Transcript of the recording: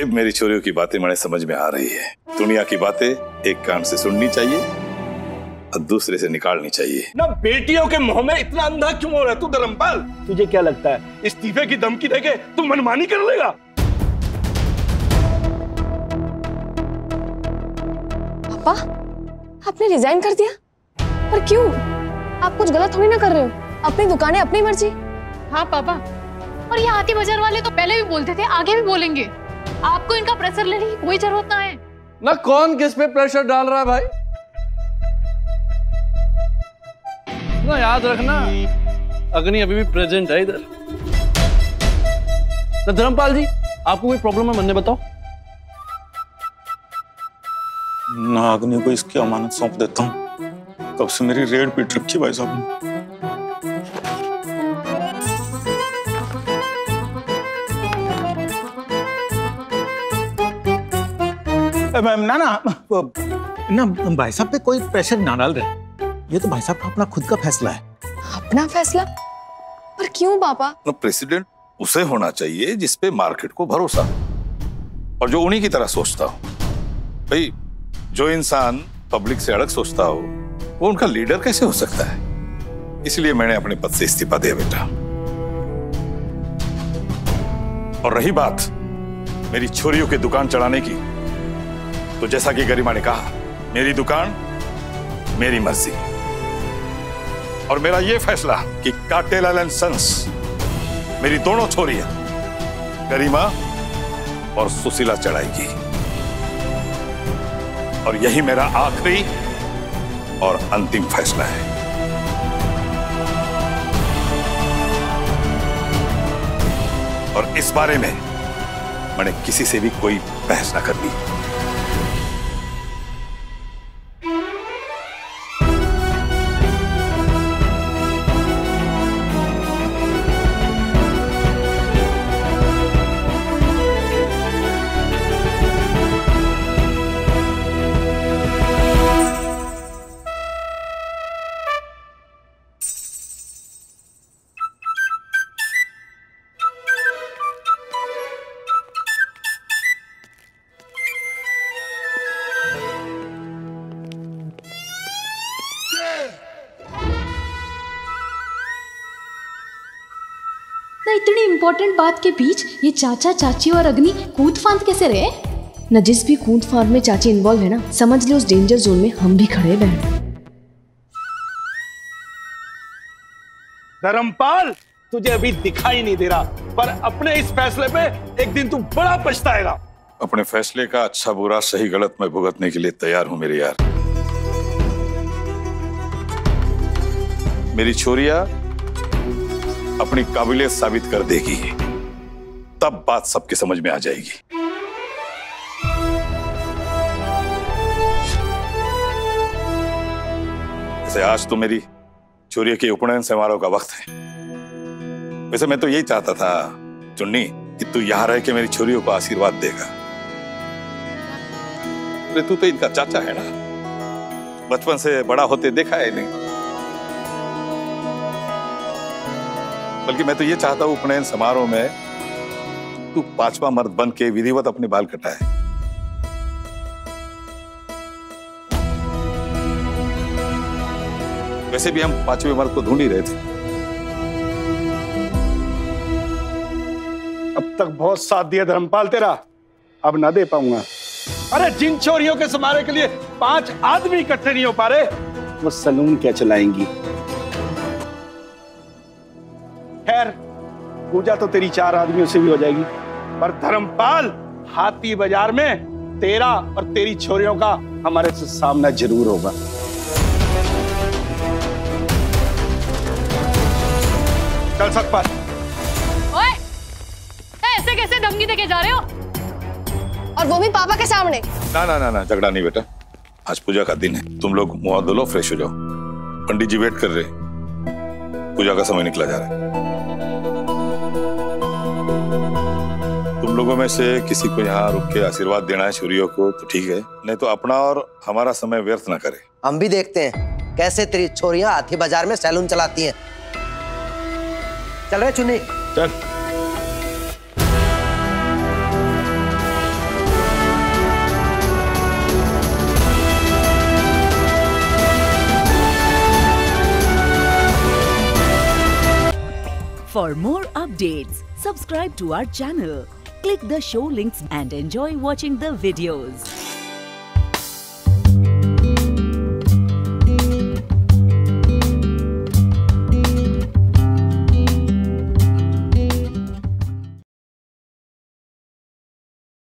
मेरी छोरियों की बातें मैंने समझ में आ रही है। दुनिया की बातें एक कान से सुननी चाहिए और दूसरे से निकालनी चाहिए ना। बेटियों के मुंह में इतना अंधा क्यों हो रहा है तू धर्मपाल? तुझे क्या लगता है इस्तीफे की धमकी देके तू मनमानी कर लेगा? पापा, आपने रिजाइन कर दिया? पर क्यों? आप कुछ गलत थोड़ी ना कर रहे हो। अपनी दुकान है, अपनी मर्जी। हाँ पापा, और ये हाथी बाजार वाले तो पहले भी बोलते थे, आगे भी बोलेंगे। आपको इनका प्रेशर लेने की कोई जरूरत ना है। ना कौन किस पे प्रेशर डाल रहा है भाई? ना याद रखना, अग्नि अभी भी प्रेजेंट है इधर। तो धर्मपाल जी, आपको कोई प्रॉब्लम है? मन बताओ ना। अग्नि को इसकी अमानत सौंप देता हूँ। कब से मेरी रेड पीट रखी भाई साहब ने। ना भाई साहब पे कोई प्रेशर ना डाल रहे। ये तो भाई साहब का अपना खुद का फैसला है। अपना फैसला? पर क्यों पापा? प्रेसिडेंट उसे होना चाहिए जिसपे मार्केट को भरोसा और जो उन्हीं की तरह सोचता हो। भाई, जो इंसान पब्लिक से अलग सोचता हो वो उनका लीडर कैसे हो सकता है? इसलिए मैंने अपने पद से इस्तीफा दिया बेटा। और रही बात मेरी छोरियों की दुकान चलाने की, तो जैसा कि गरिमा ने कहा, मेरी दुकान मेरी मर्जी। और मेरा यह फैसला कि काटेलाल एंड सन्स मेरी दोनों छोरियां गरिमा और सुशीला चढ़ाएगी। और यही मेरा आखिरी और अंतिम फैसला है। और इस बारे में मैंने किसी से भी कोई बहस ना करनी। इतनी इंपॉर्टेंट बात के बीच ये चाचा चाची और अग्नि कूद फांद कैसे रहे? न जिस भी कूद फांद में चाची इन्वॉल्व है ना, समझ लो उस डेंजर जोन में हम भी खड़े बहन। धर्मपाल, तुझे अभी दिखाई नहीं दे रहा, पर अपने इस फैसले पे एक दिन तू बड़ा पछताएगा। अपने फैसले का अच्छा बुरा सही गलत मैं भुगतने के लिए तैयार हूं मेरे यार। मेरी छोरिया अपनी काबिलियत साबित कर देगी, तब बात सबके समझ में आ जाएगी। वैसे आज तो मेरी छोरिया के उपनयन समारोह का वक्त है। वैसे मैं तो यही चाहता था चुन्नी कि तू यहां रह के मेरी छोरियों को आशीर्वाद देगा। अरे तू तो इनका चाचा है ना, बचपन से बड़ा होते देखा है नहीं। बल्कि मैं तो ये चाहता हूं उपनयन समारोह में तू पांचवा मर्द बन के विधिवत अपने बाल कटाए। वैसे भी हम पांचवें मर्द को ढूंढ ही रहे थे। अब तक बहुत साथ दिया धर्मपाल तेरा, अब ना दे पाऊंगा। अरे जिन छोरियों के समारोह के लिए 5 आदमी इकट्ठे नहीं हो पा रहे, वो सलून क्या चलाएंगी? खैर, पूजा तो तेरी 4 आदमियों से भी हो जाएगी, पर धर्मपाल, हाथी बाजार में तेरा और तेरी छोरियों का हमारे से सामना जरूर होगा। चल सतपाल। ओए, ऐसे कैसे धमकी देके जा रहे हो? और वो भी पापा के सामने? ना ना ना ना, झगड़ा नहीं बेटा। आज पूजा का दिन है, तुम लोग मुंह धो लो, फ्रेश हो जाओ। पंडित जी वेट कर रहे, पूजा का समय निकला जा रहा है। तुम लोगों में से किसी को यहाँ रुक के आशीर्वाद देना है छोरियों को तो ठीक है, नहीं तो अपना और हमारा समय व्यर्थ ना करे। हम भी देखते हैं कैसे तेरी छोरियां हाथी बाजार में सैलून चलाती हैं। चल रहे चुन्नी, चल। For more updates, subscribe to our channel, click the show links and enjoy watching the videos.